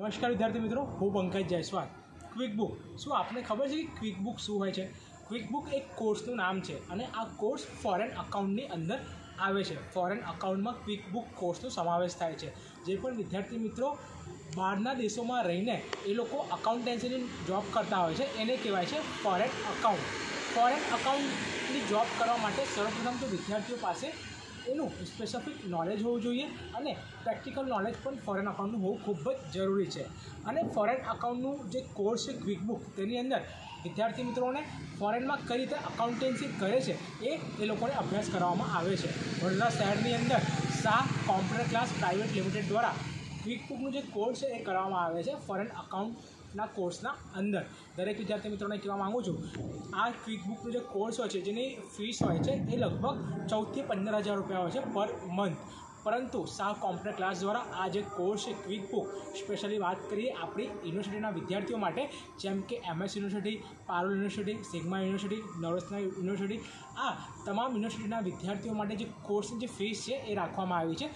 નમસ્કાર વિદ્યાર્થી મિત્રો, હું પંકજ જયસ્વાલ। ક્વિકબુક શું આપને ખબર છે કે ક્વિકબુક શું હોય છે? ક્વિકબુક એક કોર્સનું નામ છે અને આ કોર્સ ફોરેન અકાઉન્ટની અંદર આવે છે। ફોરેન અકાઉન્ટમાં ક્વિકબુક કોર્સનો સમાવેશ થાય છે। જે પણ વિદ્યાર્થી મિત્રો બહારના દેશોમાં રહીને એ લોકો અકાઉન્ટન્સીની જોબ કરતા હોય છે એને કહેવાય છે ફોરેન અકાઉન્ટ। ફોરેન અકાઉન્ટની જોબ કરવા માટે સર્વપ્રથમ તો વિદ્યાર્થીઓ પાસે એનું સ્પેસિફિક નોલેજ હોવું જોઈએ અને પ્રેક્ટિકલ નોલેજ પણ ફોરેન અકાઉન્ટનું હોવું ખૂબ જ જરૂરી છે। અને ફોરેન અકાઉન્ટનું જે કોર્સ છે ક્વિકબુક, તેની અંદર વિદ્યાર્થી મિત્રોને ફોરેનમાં કઈ રીતે અકાઉન્ટન્સી કરે છે એ લોકોને અભ્યાસ કરવામાં આવે છે। વડોદરા શહેરની અંદર Shah computer class private limited દ્વારા ક્વિકબુકનું જે કોર્સ છે એ કરવામાં આવે છે ફોરેન અકાઉન્ટના કોર્સના અંદર। દરેક વિદ્યાર્થી મિત્રોને કહેવા માગું છું, આ ક્વિકબુકનો જે કોર્સ હોય છે જેની ફીસ હોય છે એ લગભગ 14,000 થી 15,000 રૂપિયા હોય છે પર મંથ। પરંતુ શાહ કોમ્પ્યુટર ક્લાસ દ્વારા આ જે કોર્સ છે ક્વિકબુક, સ્પેશિયલી વાત કરીએ આપણી યુનિવર્સિટીના વિદ્યાર્થીઓ માટે, જેમ કે MS university, Parul university, Sigma university, Navratna university, આ તમામ યુનિવર્સિટીના વિદ્યાર્થીઓ માટે જે કોર્સની જે ફીસ છે એ રાખવામાં આવી છે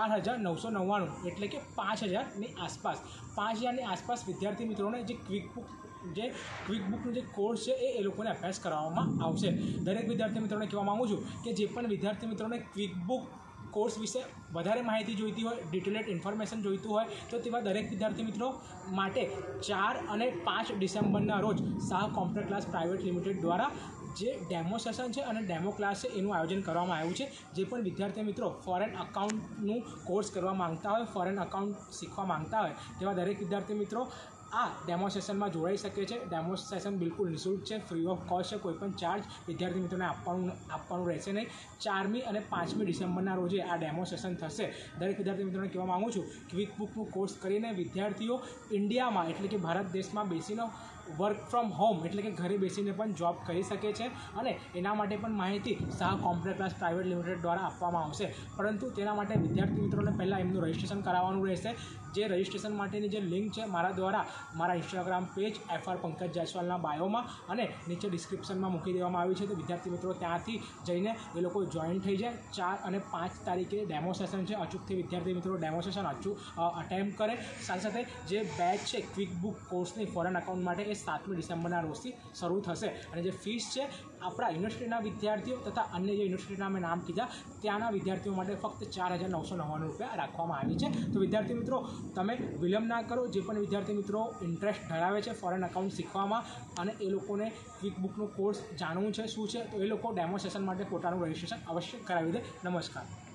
4,999, એટલે કે 5,000ની આસપાસ। 5,000ની આસપાસ વિદ્યાર્થી મિત્રોને જે ક્વિકબુકનું જે કોર્સ છે એ લોકોને અભ્યાસ કરાવવામાં આવશે। દરેક વિદ્યાર્થી મિત્રોને કહેવા માગું છું કે જે પણ વિદ્યાર્થી મિત્રોને ક્વિકબુક કોર્સ વિશે વધારે માહિતી જોઈતી હોય, ડિટેલેડ ઇન્ફોર્મેશન જોઈતું હોય, તો તેવા દરેક વિદ્યાર્થી મિત્રો માટે 4 અને 5 ડિસેમ્બરના રોજ Shah computer class private limited દ્વારા જે ડેમો સેશન છે અને ડેમો ક્લાસ છે એનું આયોજન કરવામાં આવ્યું છે। જે પણ વિદ્યાર્થી મિત્રો ફોરેન અકાઉન્ટનું કોર્સ કરવા માંગતા હોય, ફોરેન અકાઉન્ટ શીખવા માંગતા હોય, તેવા દરેક વિદ્યાર્થી મિત્રો આ ડેમો સેશનમાં જોડાઈ શકે છે। ડેમો સેશન બિલકુલ નિઃશુલ્ક છે, ફ્રી ઓફ કોસ્ટ છે, કોઈપણ ચાર્જ વિદ્યાર્થી મિત્રોને આપવાનું રહેશે નહીં। 4મી અને 5મી ડિસેમ્બરના રોજે આ ડેમો સેશન થશે। દરેક વિદ્યાર્થી મિત્રોને કહેવા માગું છું, ક્વિકબુકનું કોર્સ કરીને વિદ્યાર્થીઓ ઇન્ડિયામાં એટલે કે ભારત દેશમાં બેસીને વર્ક ફ્રોમ હોમ એટલે કે ઘરે બેસીને પણ જોબ કરી શકે છે અને એના માટે પણ માહિતી Shah computer class private limited દ્વારા આપવામાં આવશે। પરંતુ તેના માટે વિદ્યાર્થી મિત્રોને પહેલાં એમનું રજિસ્ટ્રેશન કરાવવાનું રહેશે। જે રજિસ્ટ્રેશન માટેની જે લિંક છે મારા દ્વારા મારા ઇન્સ્ટાગ્રામ પેજ FR પંકજ જયસ્વાલના બાયોમાં અને નીચે ડિસ્ક્રિપ્શનમાં મૂકી દેવામાં આવી છે, તો વિદ્યાર્થી મિત્રો ત્યાંથી જઈને એ લોકો જોઈન થઈ જાય। 4 અને 5 તારીખે ડેમો સેશન છે, અચૂકથી વિદ્યાર્થી મિત્રો ડેમો સેશન અટેમ્પ કરે। સાથે સાથે જે બેચ છે ક્વિકબુક કોર્સની ફોરેન અકાઉન્ટ માટે એ 7મી ડિસેમ્બરના રોજથી શરૂ થશે અને જે ફીસ છે આપણા યુનિવર્સિટીના વિદ્યાર્થીઓ તથા અન્ય જે યુનિવર્સિટીના મેં નામ કીધા ત્યાંના વિદ્યાર્થીઓ માટે ફક્ત 4,999 રૂપિયા રાખવામાં આવી છે। તો વિદ્યાર્થી મિત્રો તમે વિલંબ ના કરો, જે પણ વિદ્યાર્થી મિત્રો ઇન્ટરેસ્ટ ધરાવે છે ફોરેન અકાઉન્ટ શીખવામાં અને એ લોકોને ક્વિકબુકનો કોર્સ જાણવું છે શું છે, તો એ લોકો ડેમો સેશન માટે પોતાનું રજિસ્ટ્રેશન અવશ્ય કરાવી દે। નમસ્કાર।